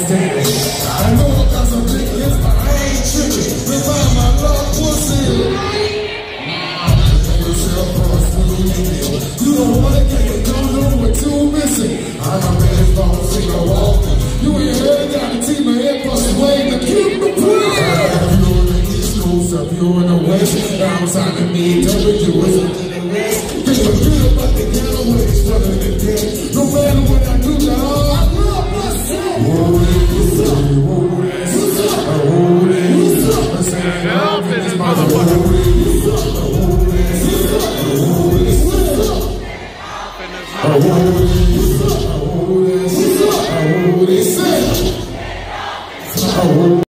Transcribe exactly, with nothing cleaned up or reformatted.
understand. I know I got some big hits, but I ain't tripping. Revive my love pussy. You don't wanna get it, don't know what you missing. I'm a man, don't see no walking. You ain't heard got a team of hip hop swaying to keep the play. If you're in the East Coast, if you're in the West, downside of me, tell me you listen to the rest. Think a bit about the getaways, running the dead. No matter what I do, dog, I love myself. Whoa, what's up? Whoa, what's up? Whoa, what's up? Let's say that love in this motherfucker. What's up? Whoa, what's up? Whoa, what's up? I hold it, I hold it, I hold it, I hold it, I hold it.